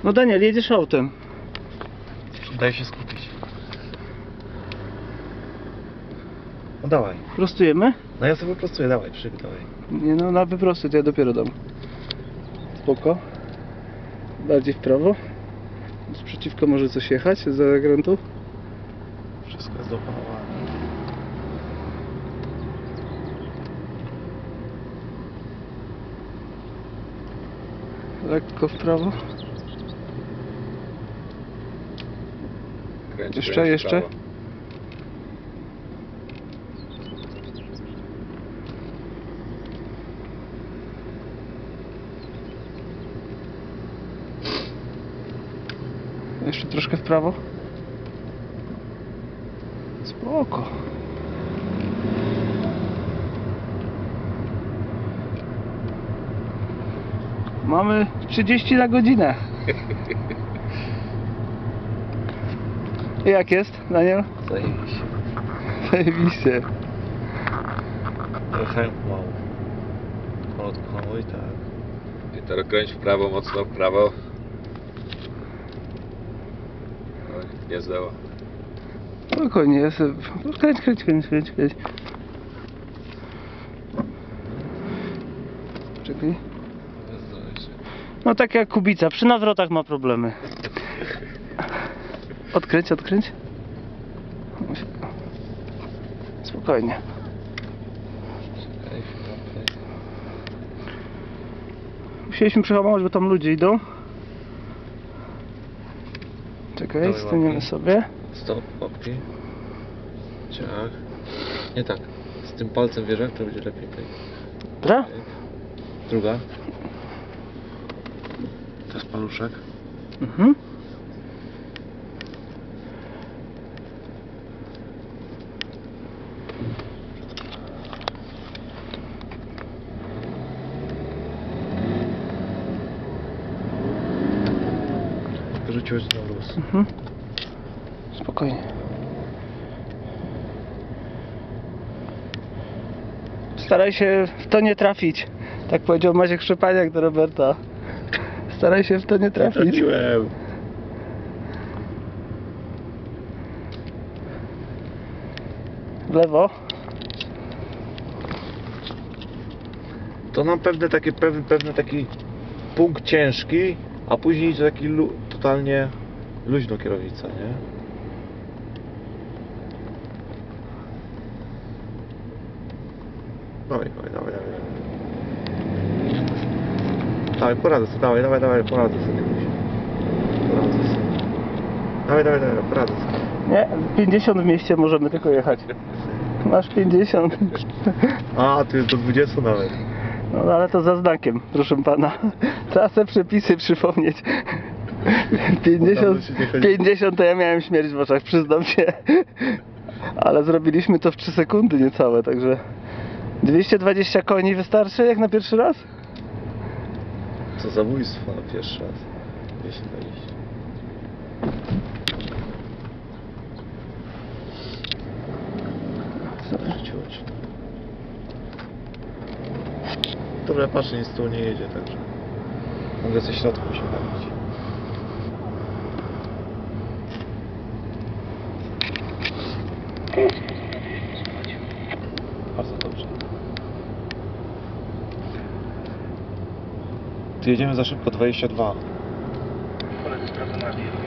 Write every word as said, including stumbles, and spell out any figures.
No Daniel, jedziesz autem. Daj się skupić. No dawaj. Prostujemy? No ja sobie prostuję, dawaj, przyk, dawaj. Nie no, na wyprosty to ja dopiero dam. Spoko. Bardziej w prawo. Sprzeciwko może coś jechać z zakrętu. Wszystko jest do opanowania. Lekko w prawo. Kręć, Jeszcze, kręć w jeszcze. prawo. Jeszcze troszkę w prawo. Spoko. Mamy trzydzieści na godzinę. Jak jest, Daniel? Zajebiście. Zajebiście. Trochę mało. Malutko hamuj, tak. I teraz kręć w prawo, mocno w prawo. Oj, nie zdoła. Spokojnie, jest. Kręć, kręć, kręć, kręć, kręć. Czekaj. No tak jak Kubica, przy nawrotach ma problemy. Odkręć, odkręć. Spokojnie. Musieliśmy przehamować, bo tam ludzie idą. Czekaj, Dawaj staniemy łapki. sobie. Stop, łapki. Ciach. Nie tak. Z tym palcem wierzę, to będzie lepiej. Tak. Dobra? Druga. To jest paluszek. Mhm. Wyrzuciłeś na luz. Mhm. Spokojnie. Staraj się w to nie trafić. Tak powiedział Maciek Szczepaniak do Roberta. Staraj się w to nie trafić. Trafiłem. W lewo. To nam pewne takie, pewny, pewny taki punkt ciężki, a później idzie taki lu, totalnie luźno kierownica, nie? Dawaj, dawaj, dawaj, dawaj. Dawaj, poradzę sobie, dawaj, dawaj, dawaj, poradzę sobie. Poradzę sobie. Dawaj, dawaj, dawaj, poradzę sobie. Nie, pięćdziesiąt w mieście możemy tylko jechać. Masz pięćdziesiąt. A, tu jest do dwudziestu nawet. No ale to za znakiem, proszę pana. Trzeba sobie przepisy przypomnieć. pięćdziesiąt, pięćdziesiąt to ja miałem śmierć w oczach, przyznam się. Ale zrobiliśmy to w trzy sekundy niecałe, także dwieście dwadzieścia koni wystarczy jak na pierwszy raz? Co zabójstwo na pierwszy raz. dwieście dwadzieścia. Rzuciłeś. Dobra, patrzę, nic tu nie jedzie, także mogę ze środku się bawić. Bardzo dobrze. Tu jedziemy za szybko, dwadzieścia dwa. Koledzy sprawdzą bardziej.